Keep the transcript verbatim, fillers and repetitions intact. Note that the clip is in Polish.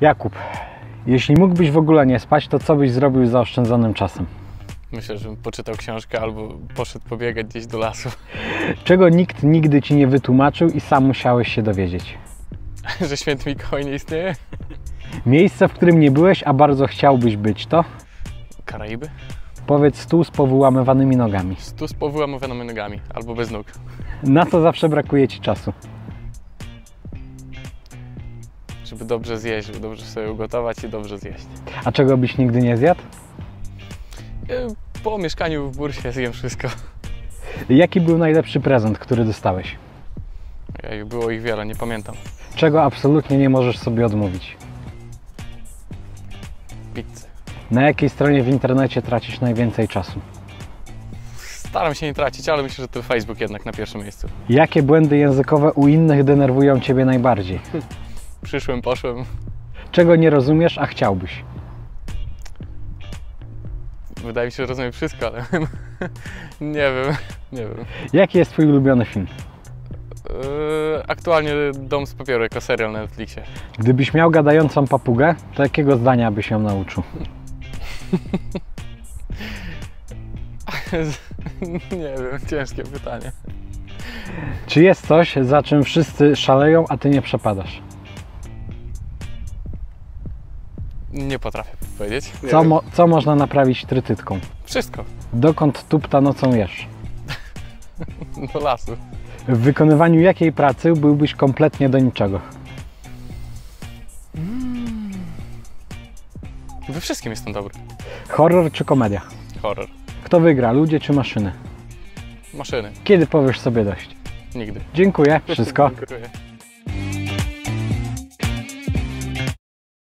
Jakub, jeśli mógłbyś w ogóle nie spać, to co byś zrobił z zaoszczędzonym czasem? Myślę, że bym poczytał książkę albo poszedł pobiegać gdzieś do lasu. Czego nikt nigdy ci nie wytłumaczył i sam musiałeś się dowiedzieć? Że święty Mikołaj nie istnieje? Miejsce, w którym nie byłeś, a bardzo chciałbyś być, to? Karaiby? Powiedz stół z powyłamywanymi nogami. Stół z powyłamywanymi nogami, albo bez nóg. Na co zawsze brakuje ci czasu? Żeby dobrze zjeść, żeby dobrze sobie ugotować i dobrze zjeść. A czego byś nigdy nie zjadł? Po mieszkaniu w bursie zjem wszystko. Jaki był najlepszy prezent, który dostałeś? Ej, było ich wiele, nie pamiętam. Czego absolutnie nie możesz sobie odmówić? Pizzy. Na jakiej stronie w internecie tracisz najwięcej czasu? Staram się nie tracić, ale myślę, że to Facebook jednak na pierwszym miejscu. Jakie błędy językowe u innych denerwują ciebie najbardziej? Przyszłem, poszłem. Czego nie rozumiesz, a chciałbyś? Wydaje mi się, że rozumiem wszystko, ale nie wiem, nie wiem. Jaki jest twój ulubiony film? Yy, aktualnie Dom z papieru jako serial na Netflixie. Gdybyś miał gadającą papugę, to jakiego zdania byś ją nauczył? Nie wiem, ciężkie pytanie. Czy jest coś, za czym wszyscy szaleją, a ty nie przepadasz? Nie potrafię powiedzieć. Nie Co, wiem. mo co można naprawić trytytką? Wszystko. Dokąd tupta nocą jesz? Do lasu. W wykonywaniu jakiej pracy byłbyś kompletnie do niczego? We wszystkim jestem dobry. Horror czy komedia? Horror. Kto wygra, ludzie czy maszyny? Maszyny. Kiedy powiesz sobie dość? Nigdy. Dziękuję, wszystko. Dziękuję.